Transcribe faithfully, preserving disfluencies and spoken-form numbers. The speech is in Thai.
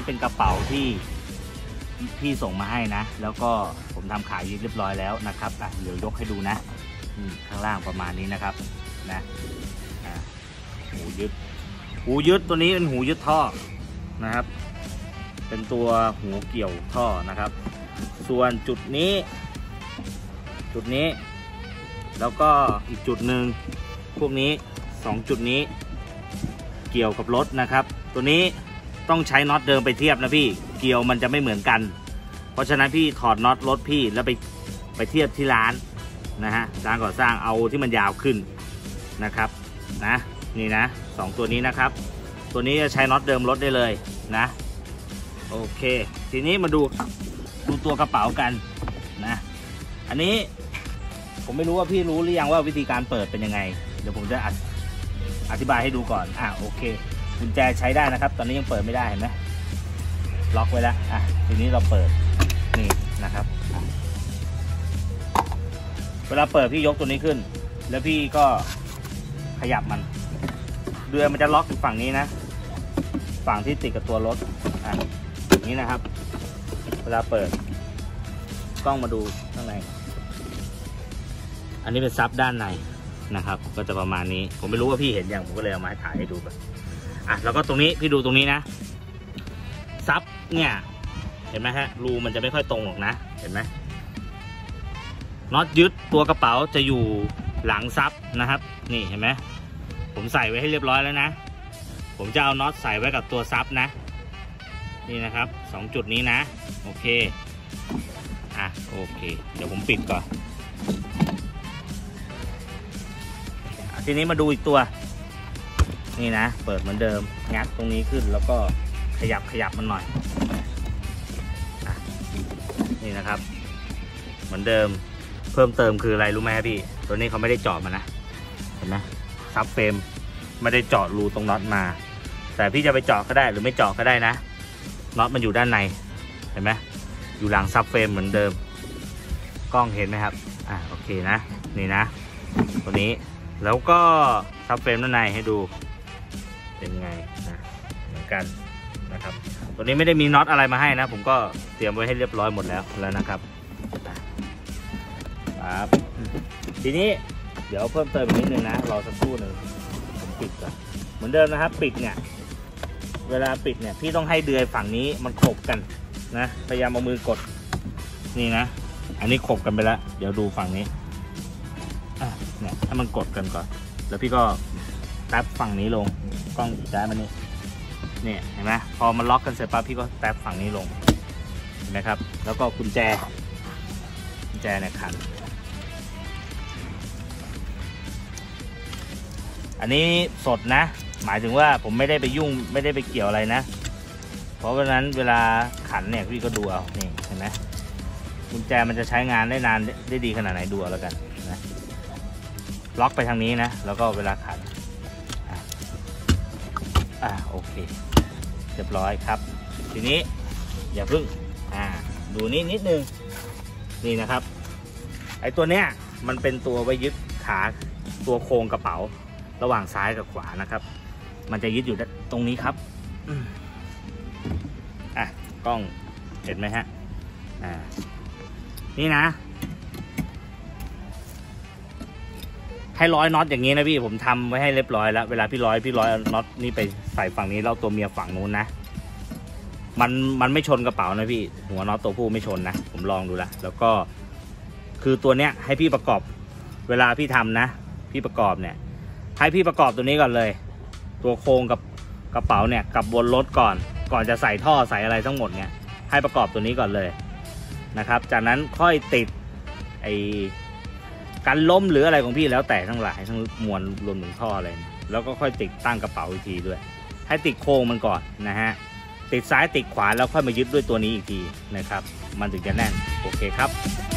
เป็นกระเป๋าที่พี่ส่งมาให้นะแล้วก็ผมทำขายเรียบร้อยแล้วนะครับอ่ะเดี๋ยวยกให้ดูนะข้างล่างประมาณนี้นะครับนะหูยึดหูยึดตัวนี้เป็นหูยึดท่อนะครับเป็นตัวหูเกี่ยวท่อนะครับส่วนจุดนี้จุดนี้แล้วก็อีกจุดหนึ่งพวกนี้สองจุดนี้เกี่ยวกับรถนะครับตัวนี้ต้องใช้น็อตเดิมไปเทียบนะพี่เกี่ยวมันจะไม่เหมือนกันเพราะฉะนั้นพี่ถอดน็อตรถพี่แล้วไปไปเทียบที่ร้านนะฮะร้านก่อสร้างเอาที่มันยาวขึ้นนะครับนะนี่นะสองตัวนี้นะครับตัวนี้จะใช้น็อตเดิมรถได้เลยนะโอเคทีนี้มาดูดูตัวกระเป๋ากันนะอันนี้ผมไม่รู้ว่าพี่รู้หรือยังว่าวิธีการเปิดเป็นยังไงเดี๋ยวผมจะอธิบายให้ดูก่อนอ่ะโอเคกุญแจใช้ได้นะครับตอนนี้ยังเปิดไม่ได้เห็นไหมล็อกไว้แล้วอ่ะทีนี้เราเปิดนี่นะครับเวลาเปิดพี่ยกตัวนี้ขึ้นแล้วพี่ก็ขยับมันเรือมันจะล็อกฝั่งนี้นะฝั่งที่ติดกับตัวรถอ่ะอย่างนี้นะครับเวลาเปิดกล้องมาดูข้างในอันนี้เป็นซับด้านในนะครับก็จะประมาณนี้ผมไม่รู้ว่าพี่เห็นยังผมก็เลยเอามาถ่ายให้ดูแบบอ่ะแล้วก็ตรงนี้พี่ดูตรงนี้นะซับเนี่ยเห็นไหมฮะรูมันจะไม่ค่อยตรงหรอกนะเห็นไหมน็อตยึดตัวกระเป๋าจะอยู่หลังซับนะครับนี่เห็นไหมผมใส่ไว้ให้เรียบร้อยแล้วนะผมจะเอาน็อตใส่ไว้กับตัวซับนะนี่นะครับสองจุดนี้นะโอเคอ่ะโอเคเดี๋ยวผมปิดก่อนทีนี้มาดูอีกตัวนี่นะเปิดเหมือนเดิมงัดตรงนี้ขึ้นแล้วก็ขยับขยับมันหน่อยนี่นะครับเหมือนเดิมเพิ่มเติมคืออะไรรู้ไหมพี่ตัวนี้เขาไม่ได้เจาะมานะเห็นไหมซับเฟรมไม่ได้เจาะรูตรงน็อตมาแต่พี่จะไปเจาะก็ได้หรือไม่เจาะก็ได้นะน็อตมันอยู่ด้านในเห็นไหมอยู่หลังซับเฟรมเหมือนเดิมกล้องเห็นไหมครับอ่ะโอเคนะนี่นะตัวนี้แล้วก็ซับเฟรมด้านในให้ดูเป็นไงนะเหมือนกันนะครับตัวนี้ไม่ได้มีน็อตอะไรมาให้นะผมก็เตรียมไว้ให้เรียบร้อยหมดแล้วแล้วนะครับครับทีนี้เดี๋ยวเพิ่มเติมอีกนิดนึงนะรอสักครู่หนึ่งผมปิดก่อนเหมือนเดิมนะครับปิดเนี่ยเวลาปิดเนี่ยพี่ต้องให้เดือยฝั่งนี้มันขบกันนะพยายามเอามือกดนี่นะอันนี้ขบกันไปแล้วเดี๋ยวดูฝั่งนี้อ่ะเนี่ยถ้ามันกดกันก่อนแล้วพี่ก็แตะฝั่งนี้ลงกล้องได้มันนี่เนี่ยเห็นไหมพอมันล็อกกันเสร็จปั๊บพี่ก็แตะฝั่งนี้ลงเห็นไหมครับแล้วก็กุญแจกุญแจเนี่ยขันอันนี้สดนะหมายถึงว่าผมไม่ได้ไปยุ่งไม่ได้ไปเกี่ยวอะไรนะเพราะฉะนั้นเวลาขันเนี่ยพี่ก็ดูเอานี่เห็นไหมกุญแจมันจะใช้งานได้นานได้ดีขนาดไหนดูเอาแล้วกันนะล็อกไปทางนี้นะแล้วก็เวลาขันอ่ะอ่าโอเคเรียบร้อยครับทีนี้อย่าเพิ่งอ่าดูนี่นิดนึงนี่นะครับไอ้ตัวเนี้ยมันเป็นตัวไว้ยึดขาตัวโครงกระเป๋าระหว่างซ้ายกับขวานะครับมันจะยึดอยู่ตรงนี้ครับอ่ะกล้องเห็นไหมฮะอ่านี่นะให้ร้อยน็อตอย่างนี้นะพี่ผมทำไว้ให้เรียบร้อยแล้วเวลาพี่ร้อยพี่ร้อยน็อตนี่ไปใส่ฝั่งนี้แล้วตัวเมียฝั่งนู้นนะมันมันไม่ชนกระเป๋านะพี่หัวน็อตตัวผู้ไม่ชนนะผมลองดูแล้วแล้วก็คือตัวเนี้ยให้พี่ประกอบเวลาพี่ทำนะพี่ประกอบเนี่ยให้พี่ประกอบตัวนี้ก่อนเลยตัวโครงกับกระเป๋าเนี่ยกับบนรถก่อนก่อนจะใส่ท่อใส่อะไรทั้งหมดเนี่ยให้ประกอบตัวนี้ก่อนเลยนะครับจากนั้นค่อยติดไอ้กันล้มหรืออะไรของพี่แล้วแต่ทั้งหลายทั้งมวลรวมถึงท่ออะไรแล้วก็ค่อยติดตั้งกระเป๋าอีกทีด้วยให้ติดโครงมันก่อนนะฮะติดซ้ายติดขวาแล้วค่อยมายึดด้วยตัวนี้อีกทีนะครับมันถึงจะแน่นโอเคครับ